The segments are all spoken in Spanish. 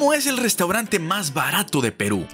¿Cómo es el restaurante más barato de Perú?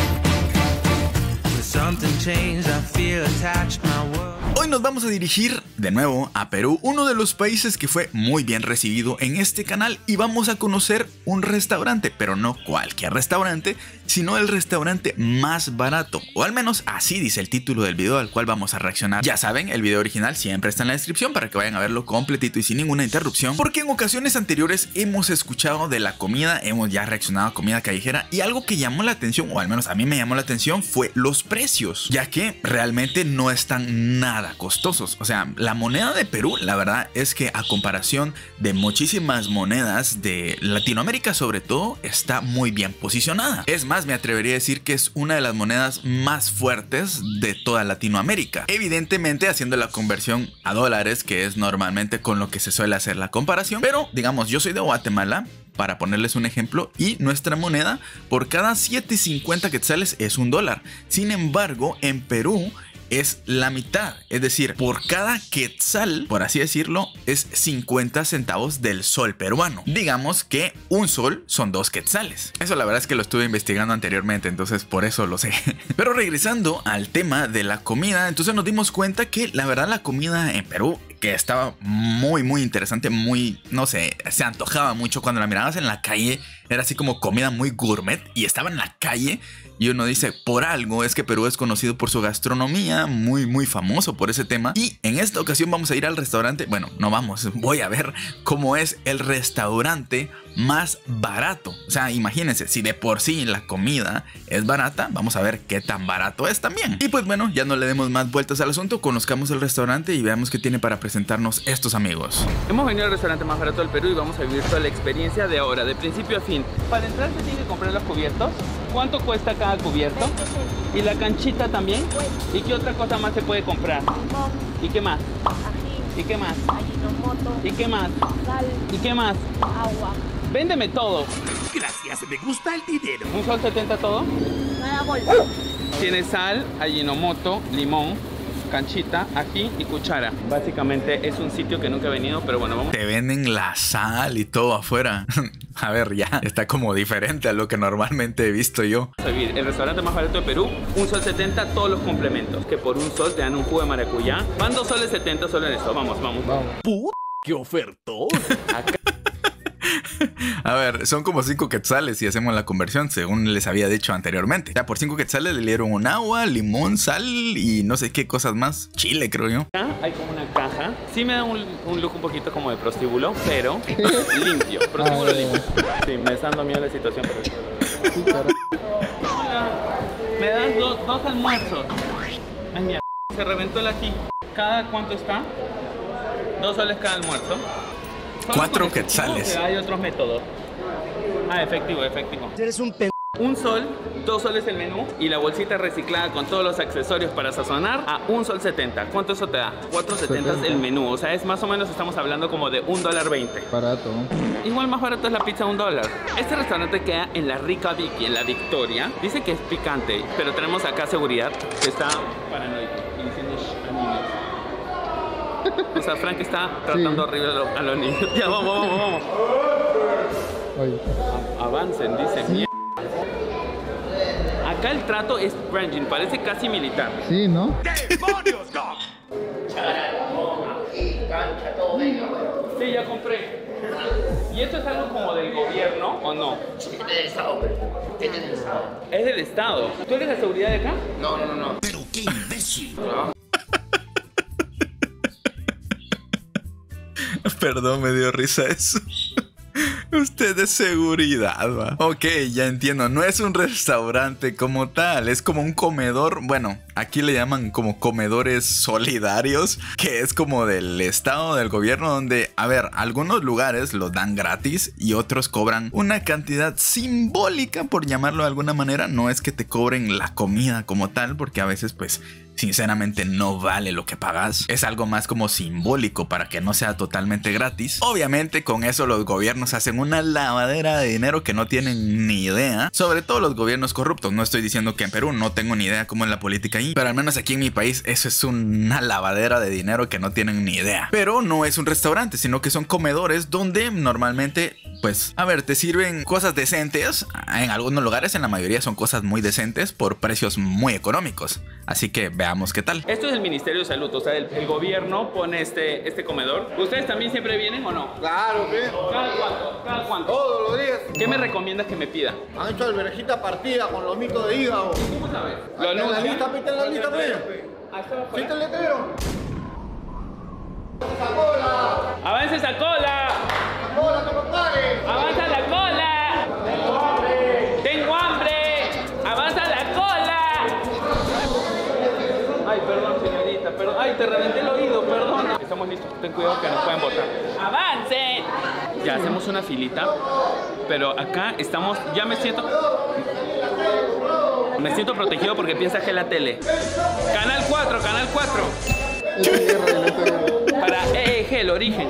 Hoy nos vamos a dirigir de nuevo a Perú, uno de los países que fue muy bien recibido en este canal, y vamos a conocer un restaurante, pero no cualquier restaurante, sino el restaurante más barato, o al menos así dice el título del video al cual vamos a reaccionar. Ya saben, el video original siempre está en la descripción para que vayan a verlo completito y sin ninguna interrupción, porque en ocasiones anteriores hemos escuchado de la comida, hemos ya reaccionado a comida callejera, y algo que llamó la atención, o al menos a mí me llamó la atención, fue los precios, ya que realmente no están nada costosos. O sea, la moneda de Perú, la verdad es que a comparación de muchísimas monedas de Latinoamérica sobre todo, está muy bien posicionada. Es más, me atrevería a decir que es una de las monedas más fuertes de toda Latinoamérica. Evidentemente haciendo la conversión a dólares, que es normalmente con lo que se suele hacer la comparación. Pero digamos, yo soy de Guatemala, para ponerles un ejemplo, y nuestra moneda por cada 7.50 quetzales es $1. Sin embargo, en Perú es la mitad, es decir, por cada quetzal, por así decirlo, es 50 centavos del sol peruano. Digamos que un sol son 2 quetzales. Eso la verdad es que lo estuve investigando anteriormente, entonces por eso lo sé. Pero regresando al tema de la comida, entonces nos dimos cuenta que la verdad la comida en Perú, que estaba muy interesante, muy, no sé, se antojaba mucho cuando la mirabas en la calle. Era así como comida muy gourmet y estaba en la calle. Y uno dice, por algo es que Perú es conocido por su gastronomía, muy famoso por ese tema. Y en esta ocasión vamos a ir al restaurante, bueno, no vamos, voy a ver cómo es el restaurante más barato. O sea, imagínense, si de por sí la comida es barata, vamos a ver qué tan barato es también. Y pues bueno, ya no le demos más vueltas al asunto, conozcamos el restaurante y veamos qué tiene para presentarnos estos amigos. Hemos venido al restaurante más barato del Perú y vamos a vivir toda la experiencia de ahora, de principio a fin. Para entrar se tiene que comprar los cubiertos. ¿Cuánto cuesta cada cubierto? ¿Y la canchita también? ¿Y qué otra cosa más se puede comprar? ¿Y qué más? ¿Y qué más? ¿Y qué más? ¿Y qué más? Agua. Véndeme todo. Gracias, me gusta el dinero. ¿Un sol 70 todo? Nada bolsa. Tiene sal, ajinomoto, limón, canchita, ají y cuchara. Básicamente es un sitio que nunca he venido, pero bueno, vamos. Te venden la sal y todo afuera. A ver, ya está como diferente a lo que normalmente he visto yo. Vamos a vivir el restaurante más barato de Perú, un sol 70, todos los complementos. Que por un sol te dan un jugo de maracuyá. Van 2 soles 70 solo en esto. Vamos. ¡Puta! ¡Qué ofertón! Acá. A ver, son como 5 quetzales si hacemos la conversión, según les había dicho anteriormente. O sea, por 5 quetzales le dieron un agua, limón, sal y no sé qué cosas más. Chile, creo yo. Acá hay como una caja. Sí me da un look un poquito como de prostíbulo, pero limpio. Prostíbulo limpio. Sí, me está dando miedo la situación, pero... Hola, me das dos almuerzos. Ay, mierda, se reventó el ají. ¿Cada cuánto está? 2 soles cada almuerzo. 4 quetzales. Hay otros métodos. Ah, efectivo. Eres un Un sol, 2 soles el menú y la bolsita reciclada con todos los accesorios para sazonar a un sol 70. ¿Cuánto eso te da? 4.70 es el menú. O sea, es más o menos, estamos hablando como de $1.20. Barato. Igual más barato es la pizza, $1. Este restaurante queda en la Rica Vicky, en la Victoria. Dice que es picante, pero tenemos acá seguridad que está paranoico y diciendo shh a niños. O sea, Frank está tratando horrible a los niños. Ya, vamos. Oye. Avancen, dice. Sí. Acá el trato es branding, parece casi militar. Sí, ¿no? ¡Demonios, Doc! Sí, ya compré. ¿Y esto es algo como del gobierno o no? Es del Estado, pero es del Estado. Es del Estado. ¿Tú eres de seguridad de acá? No. ¡Pero qué imbécil! Perdón, me dio risa eso. Usted es seguridad, va. Ok, ya entiendo. No es un restaurante como tal. Es como un comedor. Bueno, aquí le llaman como comedores solidarios, que es como del estado, del gobierno, donde, a ver, algunos lugares los dan gratis y otros cobran una cantidad simbólica, por llamarlo de alguna manera. No es que te cobren la comida como tal, porque a veces, pues, sinceramente no vale lo que pagas. Es algo más como simbólico para que no sea totalmente gratis. Obviamente con eso los gobiernos hacen una lavadera de dinero que no tienen ni idea. Sobre todo los gobiernos corruptos. No estoy diciendo que en Perú, no tengo ni idea cómo es la política ahí. Pero al menos aquí en mi país eso es una lavadera de dinero que no tienen ni idea. Pero no es un restaurante, sino que son comedores donde normalmente, pues, a ver, te sirven cosas decentes. En algunos lugares, en la mayoría son cosas muy decentes por precios muy económicos. Así que veamos qué tal. Esto es el Ministerio de Salud, o sea, el gobierno pone este comedor. ¿Ustedes también siempre vienen o no? Claro, ¿qué? ¿Cada cuánto? ¿Cada cuánto? Todos los días. ¿Qué me recomiendas que me pida? Han hecho alverjita partida con lomito de hígado. ¿Cómo sabes? Ahí está en la lista, ahí está en la lista, ¿Sí ¿viste el letrero? ¡Esa cola! ¡Avance esa cola! ¡La cola, que no pare! ¡Avanza la cola! ¡Tengo hambre! ¡Tengo hambre! ¡Avanza la cola! Ay, perdón, señorita, perdón. Ay, te reventé el oído, perdón. Estamos listos, ten cuidado que nos pueden botar. ¡Avancen! Ya hacemos una filita, pero acá estamos, ya me siento protegido porque piensa que es la tele. Canal 4, Canal 4. Para EEG, el origen.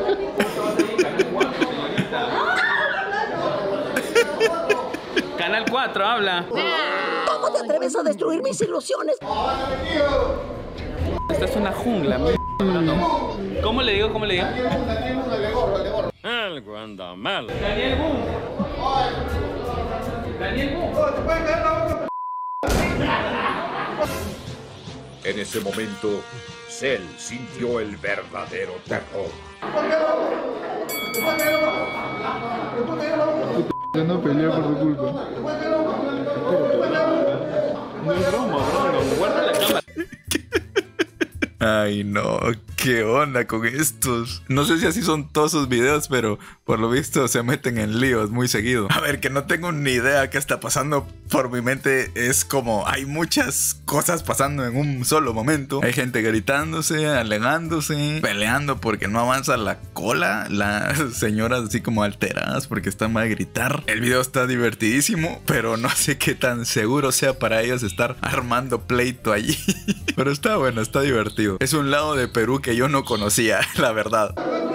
Canal 4, habla. ¿Cómo te atreves a destruir mis ilusiones? Esta es una jungla. ¿Cómo le digo? ¿Cómo le digo? Algo anda mal. Daniel Boom. Daniel Boom. En ese momento, Cell sintió el verdadero terror. Ya no pelea por tu culpa. No es broma, guarda la cámara. Ay, no, qué onda con estos. No sé si así son todos sus videos, pero por lo visto se meten en líos muy seguido. A ver, que no tengo ni idea qué está pasando por mi mente. Es como hay muchas cosas pasando en un solo momento. Hay gente gritándose, alegándose, peleando porque no avanza la cola. Las señoras así como alteradas porque están mal a gritar. El video está divertidísimo, pero no sé qué tan seguro sea para ellos estar armando pleito allí. Pero está bueno, está divertido. Es un lado de Perú que yo no conocía, la verdad.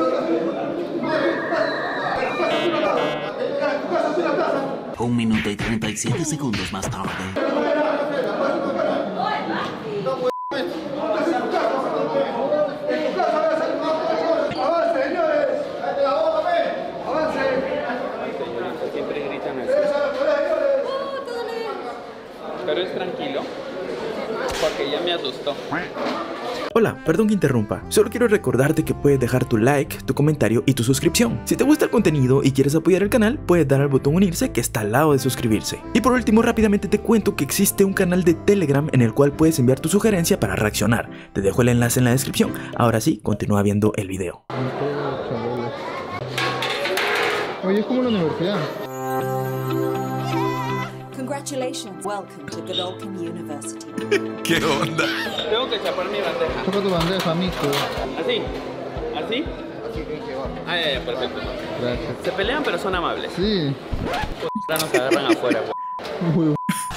1 minuto y 37 segundos más tarde. Siempre gritan así. Pero es tranquilo, porque ya me asustó. Hola, perdón que interrumpa, solo quiero recordarte que puedes dejar tu like, tu comentario y tu suscripción. Si te gusta el contenido y quieres apoyar el canal, puedes dar al botón unirse que está al lado de suscribirse. Y por último, rápidamente te cuento que existe un canal de Telegram en el cual puedes enviar tu sugerencia para reaccionar. Te dejo el enlace en la descripción. Ahora sí, continúa viendo el video. Oye, es como la universidad. Congratulations. Welcome to Godolphin University. ¿Qué onda? Tengo que chapar mi bandeja. Chapa tu bandeja, amigo. ¿Así? ¿Así? Ah, ya, perfecto. Gracias. Se pelean pero son amables. Sí. Ya nos agarran afuera. Muy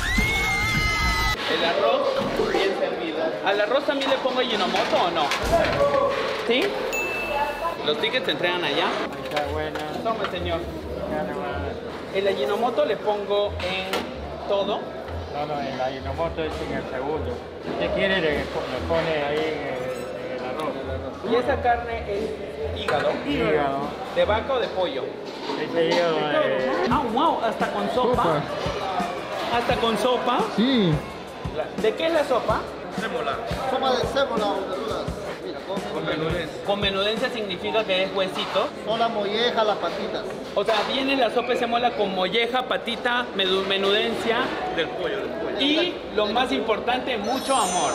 El arroz bien servido. ¿Al arroz también le pongo Ajinomoto o no? ¿Sí? Los tickets se entregan allá. Está buena. Tome, señor. El Ajinomoto le pongo en todo. No, el Ajinomoto es en el segundo. Si usted quiere, le pone ahí en el arroz. Y esa carne es hígado. Hígado. ¿De vaca o de pollo? Ese hígado de... Ah, wow, hasta con sopa. Hasta con sopa. Sí. ¿De qué es la sopa? Sémola. Sopa de sémola o verduras. Mira, con menudencia. Con menudencia significa que es huesito. Son la molleja, las patitas. O sea, viene la sopa de sémola con molleja, patita, menudencia. Del pollo. Y lo más importante, mucho amor.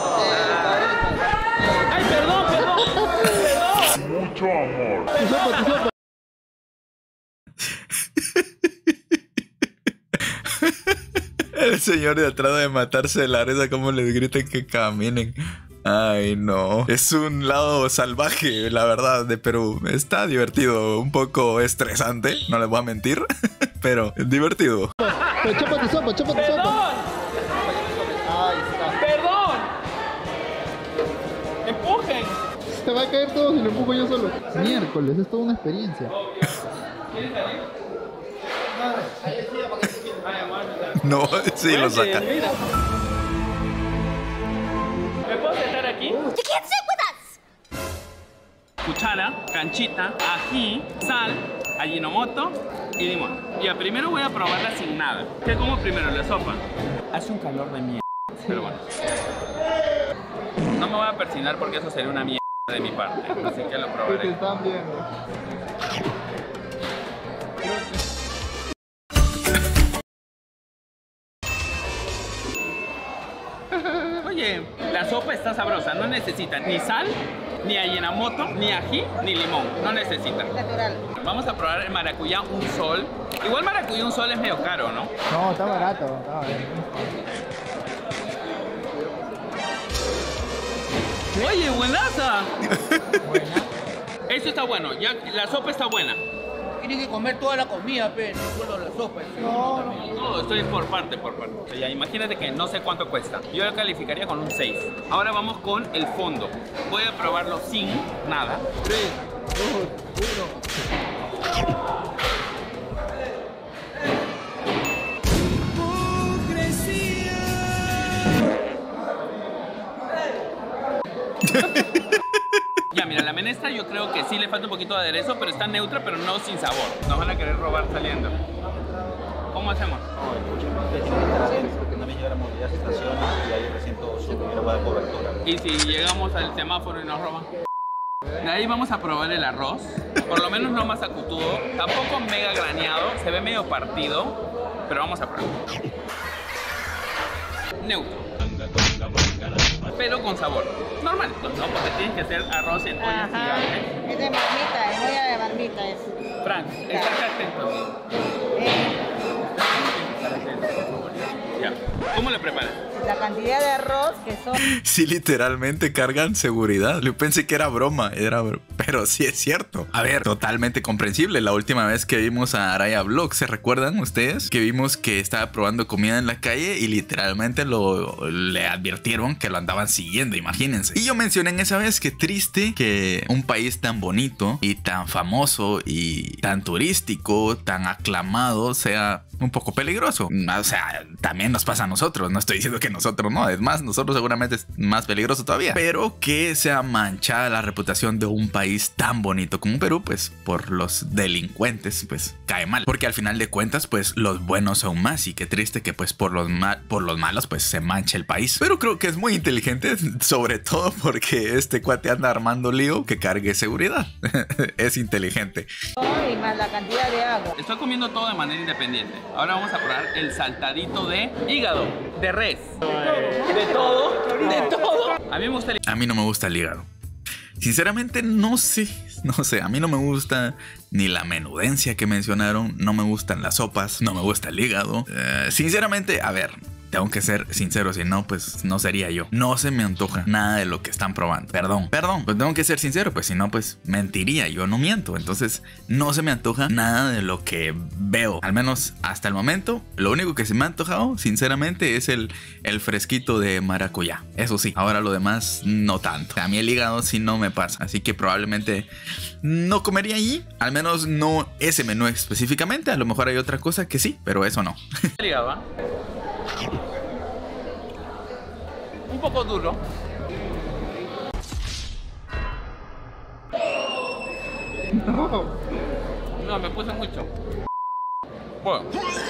Ay, perdón. Mucho amor. Tu sopa. El señor de atrás de matarse de la risa, como les gritan que caminen. Ay, no. Es un lado salvaje, la verdad, de Perú. Está divertido, un poco estresante, no les voy a mentir, pero es divertido. Chapa tu sopa. ¡Perdón! ¡Empujen! Se va a caer todo si lo empujo yo solo. Miércoles, es toda una experiencia. ¿Quieres salir? No, sí lo saca. Mira. cuchara, canchita, ají, sal, ajinomoto y limón. Ya, primero voy a probarla sin nada. ¿Qué como primero? La sopa. Hace un calor de mierda, pero bueno. No me voy a persignar porque eso sería una mierda de mi parte, así que lo probaré. Te están viendo. Oye, la sopa está sabrosa, no necesita ni sal, ni ajinomoto, ni ají, ni limón, no necesita. Natural. Vamos a probar el maracuyá un sol. Igual maracuyá un sol es medio caro, ¿no? No, está barato. Está barato. Oye, buenaza. Buena. Esto está bueno, ya la sopa está buena. Tienes que comer toda la comida, pero no solo la sopa. No, estoy por parte. Ya, imagínate que no sé cuánto cuesta. Yo lo calificaría con un 6. Ahora vamos con el fondo. Voy a probarlo sin nada. 3, 2, 1. Ya, mira, la menestra yo creo que sí le falta un poquito de aderezo, pero está neutra, pero no sin sabor. Nos van a querer robar saliendo. ¿Cómo hacemos? Porque no me llega la movilidad de estaciones y ahí recién todo sube, no va de cobertura. ¿Y si llegamos al semáforo y nos roban? De ahí vamos a probar el arroz. Por lo menos no más acutudo, tampoco mega graneado, se ve medio partido, pero vamos a probar. Neutro. Pero con sabor. Normal, no, porque tienes que hacer arroz en olla gigante. Es de marmita, es olla de marmita. Frank, estate atento. Ya. ¿Cómo lo preparas? La cantidad de arroz que son... Sí, literalmente cargan seguridad. Yo pensé que era broma, pero sí es cierto. A ver, totalmente comprensible. La última vez que vimos a Araya Vlog, ¿se recuerdan ustedes? Que vimos que estaba probando comida en la calle y literalmente le advirtieron que lo andaban siguiendo, imagínense. Y yo mencioné en esa vez que triste que un país tan bonito y tan famoso y tan turístico, tan aclamado, sea un poco peligroso. O sea, también nos pasa a nosotros. No estoy diciendo que nosotros no. Es más, nosotros seguramente es más peligroso todavía. Pero que sea manchada la reputación de un país tan bonito como Perú, pues por los delincuentes, pues cae mal. Porque al final de cuentas, pues los buenos son más. Y qué triste que pues por los malos, pues se mancha el país. Pero creo que es muy inteligente, sobre todo porque este cuate anda armando lío, que cargue seguridad. Es inteligente. Y más la cantidad de agua. Estoy comiendo todo de manera independiente. Ahora vamos a probar el saltadito de hígado, de res. De todo. A mí me gusta el hígado. A mí no me gusta el hígado. Sinceramente no sé, a mí no me gusta ni la menudencia que mencionaron, no me gustan las sopas, no me gusta el hígado. Sinceramente, a ver, tengo que ser sincero, si no, pues no sería yo. No se me antoja nada de lo que están probando. Perdón, pues tengo que ser sincero, pues si no, pues mentiría, yo no miento. Entonces, no se me antoja nada de lo que veo. Al menos hasta el momento, lo único que se me ha antojado, sinceramente, es el fresquito de maracuyá. Eso sí, ahora lo demás, no tanto. A mí el hígado sí no me pasa, así que probablemente no comería allí. Al menos no ese menú específicamente. A lo mejor hay otra cosa que sí, pero eso no. El hígado, ¿eh? Un poco duro. No, me puse mucho. Bueno.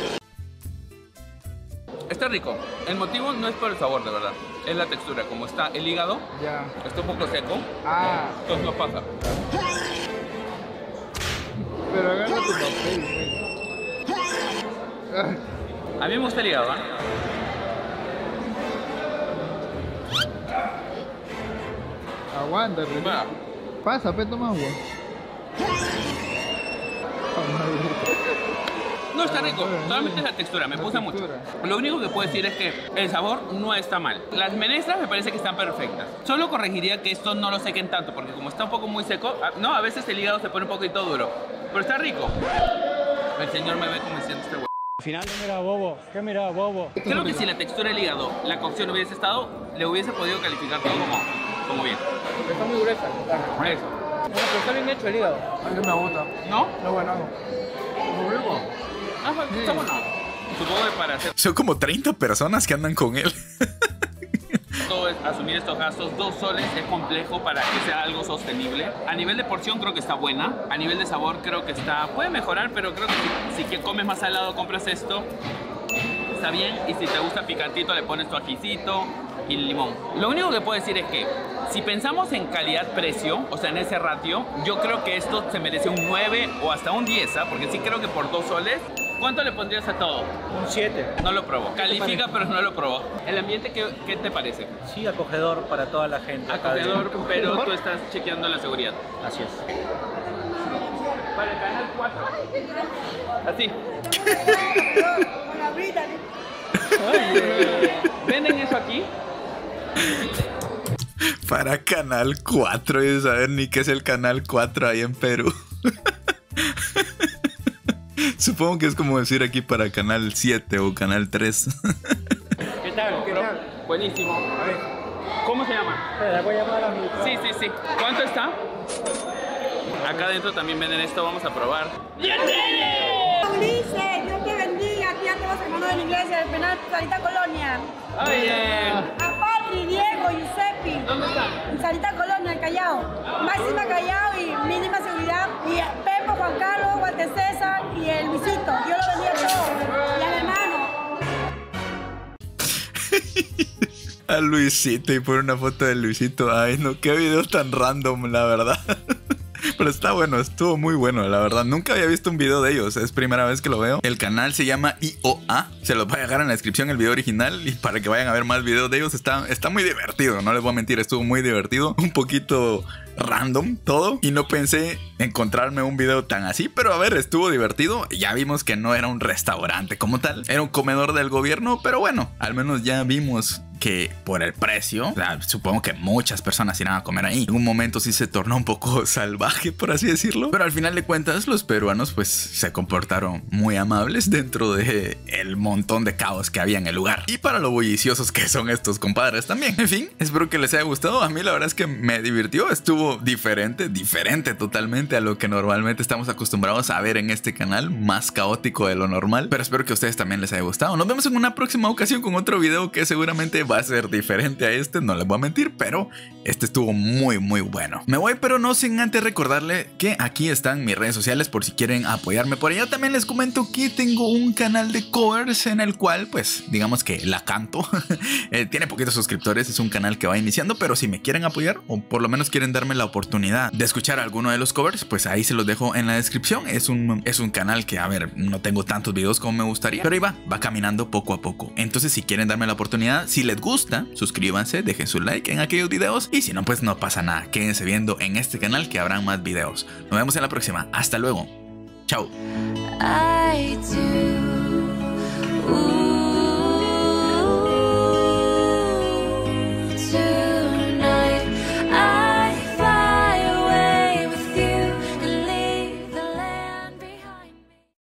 Está rico. El motivo no es por el sabor, de verdad. Es la textura. Como está el hígado, está un poco seco. Entonces no pasa. Pero agarra tu papel, güey. A mí me gusta el hígado, ¿eh? Aguanta, René. Pasa, pe, toma agua. No está rico, solamente es la textura, me puse mucho. Lo único que puedo decir es que el sabor no está mal. Las menestras me parece que están perfectas. Solo corregiría que esto no lo sequen tanto, porque como está un poco muy seco, no, a veces el hígado se pone un poquito duro. Pero está rico. El señor me ve como diciendo este güey. Al final, ¿qué mira, bobo? Creo que si la textura del hígado, la cocción hubiese estado, le hubiese podido calificar todo como bien. Está muy gruesa. Eso. No, pero está bien hecho el hígado. A mí me gusta. ¿No? No, bueno. Muy rico. Está bueno. Supongo que para hacer... Son como 30 personas que andan con él. costo asumir estos gastos. 2 soles es complejo para que sea algo sostenible. A nivel de porción creo que está buena. A nivel de sabor creo que puede mejorar, pero creo que si que comes más salado compras esto, está bien. Y si te gusta picantito le pones tu ajicito y limón. Lo único que puedo decir es que si pensamos en calidad-precio, o sea, en ese ratio, yo creo que esto se merece un 9 o hasta un 10, ¿ah? Porque sí creo que por 2 soles, ¿cuánto le pondrías a todo? Un 7. No lo probó. Califica, pero no lo probó. ¿El ambiente qué te parece? Sí, acogedor para toda la gente. Acogedor, pero tú estás chequeando la seguridad. Así es. Para el canal 4. Así. ¿Venden eso aquí? Para Canal 4 y saber ni qué es el Canal 4 ahí en Perú. Supongo que es como decir aquí para Canal 7 o Canal 3. ¿Qué tal? ¿Qué tal? Buenísimo. A ver. ¿Cómo se llama? Voy a llamar a mi... Sí. ¿Cuánto está? Acá adentro también venden esto, vamos a probar. Ulises, Dios te bendiga, aquí a todos los hermanos de la iglesia del penal Sarita Colonia. Bien. A Patri, Diego, Giuseppe. ¿Dónde están? En Sarita Colonia, el Callao. Máxima Callao y mínima seguridad. Y Pepo, Juan Carlos, Walter César y el Luisito. Dios lo bendiga a todos. Y al hermano. A Luisito y por una foto de Luisito. Ay, no, qué video tan random, la verdad. Pero está bueno, estuvo muy bueno, la verdad. Nunca había visto un video de ellos, es primera vez que lo veo. El canal se llama IOA. Se los voy a dejar en la descripción el video original y para que vayan a ver más videos de ellos. Está muy divertido, no les voy a mentir, estuvo muy divertido. Un poquito random todo y no pensé encontrarme un video tan así, pero a ver, estuvo divertido. Ya vimos que no era un restaurante como tal, era un comedor del gobierno, pero bueno, al menos ya vimos que por el precio, o sea, supongo que muchas personas irán a comer ahí. En un momento sí se tornó un poco salvaje, por así decirlo, pero al final de cuentas los peruanos pues se comportaron muy amables dentro de el montón de caos que había en el lugar y para lo bulliciosos que son estos compadres también. En fin, espero que les haya gustado. A mí la verdad es que me divirtió, estuvo diferente totalmente a lo que normalmente estamos acostumbrados a ver en este canal, más caótico de lo normal, pero espero que a ustedes también les haya gustado. Nos vemos en una próxima ocasión con otro video que seguramente va a ser diferente a este, no les voy a mentir, pero este estuvo muy bueno. Me voy, pero no sin antes recordarle que aquí están mis redes sociales por si quieren apoyarme por allá. También les comento que tengo un canal de covers en el cual pues digamos que la canto. Tiene poquitos suscriptores, es un canal que va iniciando, pero si me quieren apoyar o por lo menos quieren darme la oportunidad de escuchar alguno de los covers, pues ahí se los dejo en la descripción. Es un canal que, a ver, no tengo tantos videos como me gustaría, pero ahí va caminando poco a poco. Entonces si quieren darme la oportunidad, si les gusta, suscríbanse, dejen su like en aquellos videos y si no, pues no pasa nada, quédense viendo en este canal que habrán más videos. Nos vemos en la próxima, hasta luego, chao.